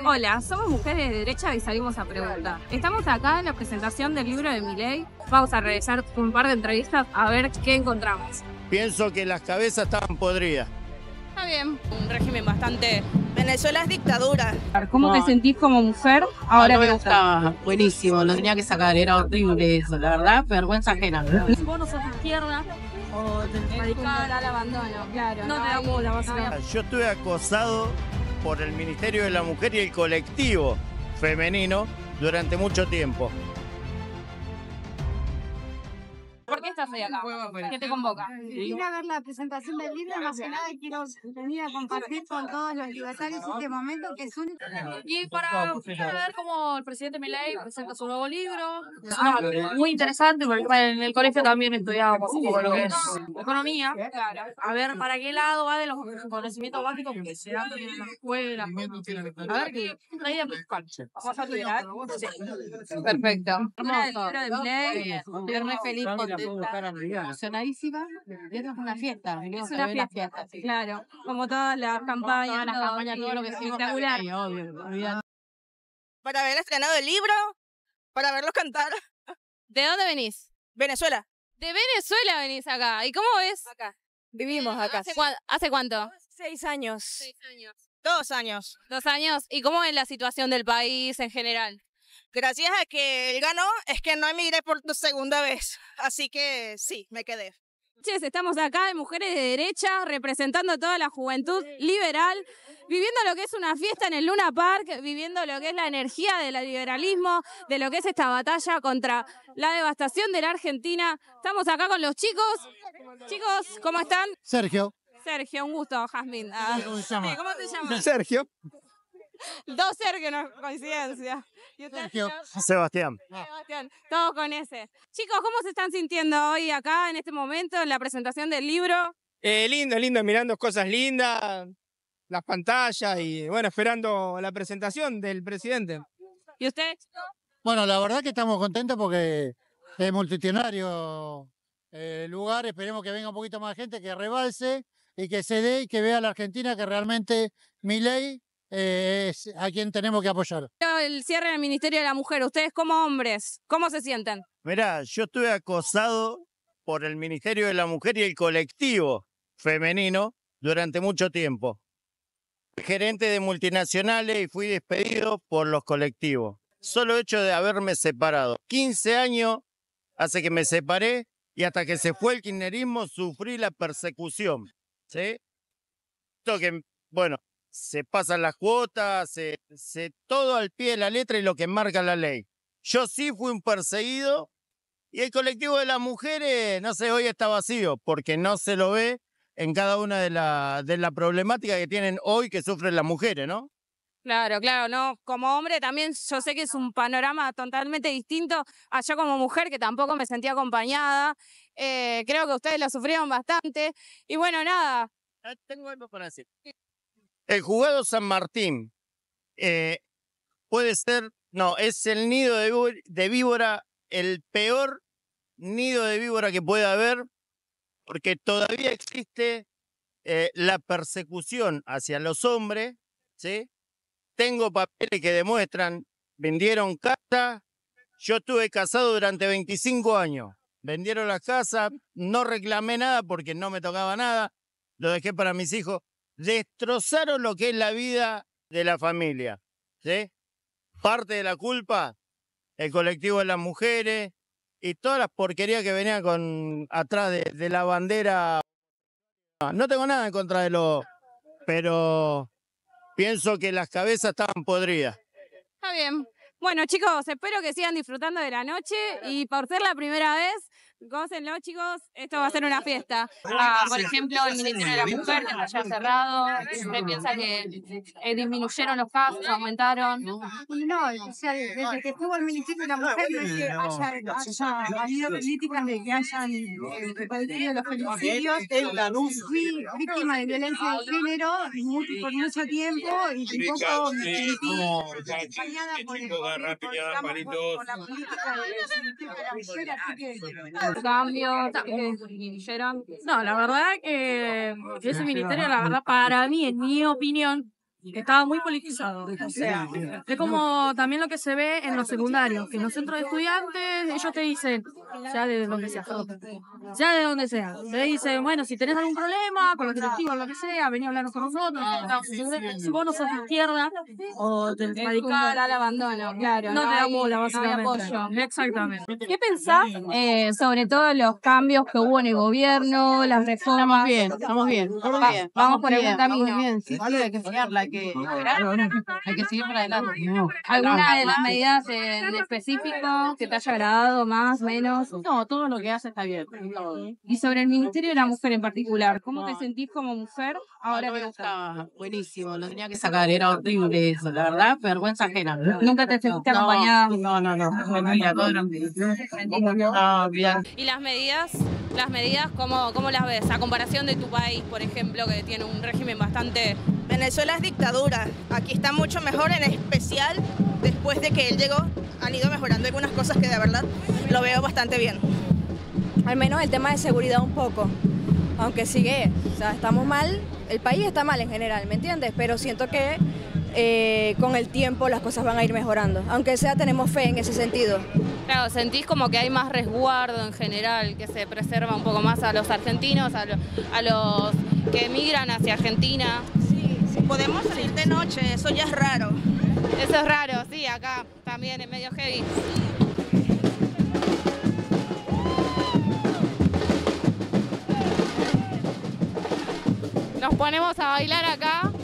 Hola, somos mujeres de derecha y salimos a preguntar. Estamos acá en la presentación del libro de Milei. Vamos a realizar un par de entrevistas a ver qué encontramos. Pienso que las cabezas estaban podridas. Está bien. Un régimen bastante... Venezuela es dictadura. ¿Cómo te sentís como mujer ahora que estaba buenísimo, lo tenía que sacar, era horrible eso, la verdad, vergüenza ajena. vos no sos de izquierda o de radical al abandono? Claro. No te da bola, básicamente. Yo estuve acosado por el Ministerio de la Mujer y el colectivo femenino durante mucho tiempo. ¿Por qué estás hoy acá? ¿Qué te convoca? Vine a ver la presentación del libro, más que nada quiero venir a compartir con todos los libertarios este momento que es único. Y para ver cómo el presidente Milei presenta su nuevo libro. Muy interesante, porque en el colegio también estudiábamos un poco lo que es economía. A ver para qué lado va de los conocimientos básicos que se dan en la escuela. A ver qué idea principal. ¿Vamos a liberar? Sí. Perfecto. Hermoso. Estoy re feliz, contenta, emocionadísima. Es una fiesta, es una fiesta, sí. Claro, como todas las campañas, todo lo que se espectacular. obvio. Para haber estrenado el libro, para verlos cantar. ¿De dónde venís? Venezuela. De Venezuela venís acá. ¿Y cómo ves? Acá. Vivimos acá. ¿Hace cuánto? 6 años. 6 años. 2 años. 2 años. ¿Y cómo es la situación del país en general? Gracias a que él ganó, es que no emigré por segunda vez. Así que sí, me quedé. Estamos acá de mujeres de derecha, representando a toda la juventud liberal, viviendo lo que es una fiesta en el Luna Park, viviendo lo que es la energía del liberalismo, de lo que es esta batalla contra la devastación de la Argentina. Estamos acá con los chicos. Chicos, ¿cómo están? Sergio. Sergio, un gusto, Jazmín. ¿Cómo se llama? ¿Cómo te llamas? Sergio. 2 Sergio, no coincidencia. ¿Y usted, Sergio. Sebastián. Sebastián, todos con ese. Chicos, ¿cómo se están sintiendo hoy acá en este momento en la presentación del libro? Lindo, mirando cosas lindas, las pantallas y bueno, esperando la presentación del presidente. ¿Y usted, chico? Bueno, la verdad que estamos contentos porque es multitudinario lugar. Esperemos que venga un poquito más gente, que rebalse y que se dé y que vea a la Argentina que realmente Milei es a quien tenemos que apoyar. El cierre del Ministerio de la Mujer, ustedes como hombres, ¿cómo se sienten? Mirá, yo estuve acosado por el Ministerio de la Mujer y el colectivo femenino durante mucho tiempo. Gerente de multinacionales y fui despedido por los colectivos. Solo hecho de haberme separado. 15 años hace que me separé y hasta que se fue el kirchnerismo sufrí la persecución. ¿Sí? Esto que, bueno, se pasan las cuotas, todo al pie de la letra y lo que marca la ley. Yo sí fui un perseguido y el colectivo de las mujeres, no sé, hoy está vacío porque no se lo ve en cada una de la problemática que tienen hoy que sufren las mujeres, ¿no? Claro, no. Como hombre también yo sé que es un panorama totalmente distinto a yo como mujer que tampoco me sentía acompañada. Creo que ustedes lo sufrieron bastante. Y bueno, nada. Tengo algo para decir. El juzgado San Martín puede ser, no, es el nido de víbora, el peor nido de víbora que puede haber, porque todavía existe la persecución hacia los hombres, ¿sí? Tengo papeles que demuestran, vendieron casa, yo estuve casado durante 25 años, vendieron la casa, no reclamé nada porque no me tocaba nada, lo dejé para mis hijos. Destrozaron lo que es la vida de la familia, ¿sí? Parte de la culpa, el colectivo de las mujeres y todas las porquerías que venían atrás de la bandera. No tengo nada en contra de pero pienso que las cabezas estaban podridas. Está bien. Bueno, chicos, espero que sigan disfrutando de la noche y por ser la primera vez, gócenlo, chicos, esto va a ser una fiesta. Por ejemplo, el Ministerio de la Mujer, que está ya cerrado. ¿Usted piensa que disminuyeron los casos, aumentaron? No, o sea, desde que estuvo el Ministerio de la Mujer no es que haya habido políticas de que hayan repartido los femicidios. Fui víctima de violencia de género por mucho tiempo y tampoco me sentí acompañada por la política del Ministerio de la Mujer, así que... Cambios que disminuyeron. No, la verdad que ese ministerio, la verdad, para mí, en mi opinión, estaba muy politizado. O sea, es como también lo que se ve en los secundarios, que en los centros de estudiantes ellos te dicen, ya de donde sea, te dicen, bueno, si tenés algún problema con los directivos, lo que sea, vení a hablarnos con nosotros. Si vos no sos de izquierda o del radical, al abandono, claro. no te da hay- bola, no hay básicamente. apoyo. Exactamente. ¿Qué pensás sobre todos los cambios que hubo en el gobierno, las reformas? Estamos bien. Vamos por el buen Estamos camino. bien, sí, hay que seguirla, hay que seguir para adelante. ¿Alguna de las medidas en específico que te haya agradado más, menos? No, todo lo que hace está bien. Y sobre el Ministerio de la Mujer en particular, ¿cómo te sentís como mujer ahora que Está buenísimo, lo tenía que sacar, era horrible eso, la verdad, vergüenza ajena. nunca te sentiste acompañada? No, mira, todo lo no, bien. ¿Y las medidas, cómo las ves? A comparación de tu país, por ejemplo, que tiene un régimen bastante... Venezuela es dictadura. Aquí está mucho mejor, en especial después de que él llegó. Han ido mejorando algunas cosas que de verdad lo veo bastante bien. Al menos el tema de seguridad un poco, aunque sigue, o sea, estamos mal, el país está mal en general, ¿me entiendes? Pero siento que con el tiempo las cosas van a ir mejorando, aunque sea tenemos fe en ese sentido. Claro, sentís como que hay más resguardo en general, que se preserva un poco más a los argentinos, a los que emigran hacia Argentina. Sí, podemos salir de noche, eso ya es raro. Eso es raro, sí, acá también es medio heavy. Nos ponemos a bailar acá